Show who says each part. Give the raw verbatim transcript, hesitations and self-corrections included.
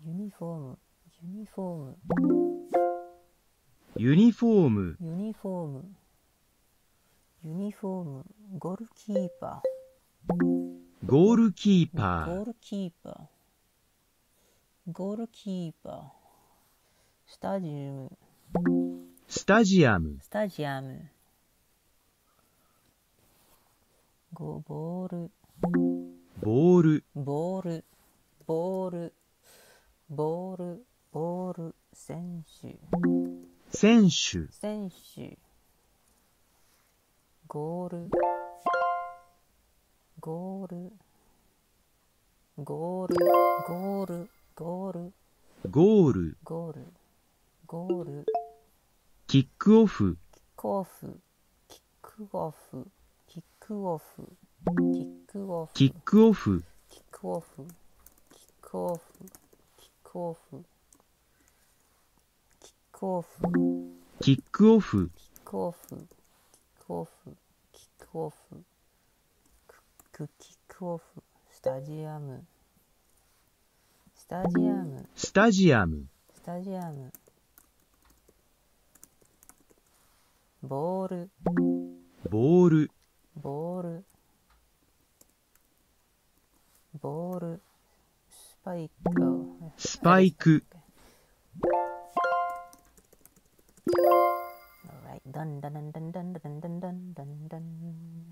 Speaker 1: ユニフォーム、ユニフォーム、
Speaker 2: ユニフォーム、
Speaker 1: ユニフォーム、ユニフォーム、ゴールキーパ
Speaker 2: ゴールキー
Speaker 1: ー、
Speaker 2: パー、
Speaker 1: ゴールキーパー、ゴールキーパー、スタジアム、
Speaker 2: スタジアム、
Speaker 1: スタジアム、ゴボール、
Speaker 2: ボール、
Speaker 1: ボール、ボール、ボール、ボール、選手、
Speaker 2: 選手、
Speaker 1: 選手、ゴール、ゴール、ゴール、ゴール、ゴール、
Speaker 2: ゴール、
Speaker 1: ゴール、ゴール、
Speaker 2: キックオフ、
Speaker 1: キックオフ、キックオフ、キックオフ、キックオフ、
Speaker 2: キックオフ、
Speaker 1: キックオフ、キックオフ、キックオフ、キックオフ、
Speaker 2: キックオフ、
Speaker 1: キックオフ、キックオフ、キックオフ、クキックオフ、スタジアム、スタジアム、
Speaker 2: スタジアム、
Speaker 1: スタジアム、ボール、
Speaker 2: ボール、
Speaker 1: ボール、ボール、スパイク、
Speaker 2: スパイク、
Speaker 1: Alright, dun dun dun dun dun dun dun dun dun dun.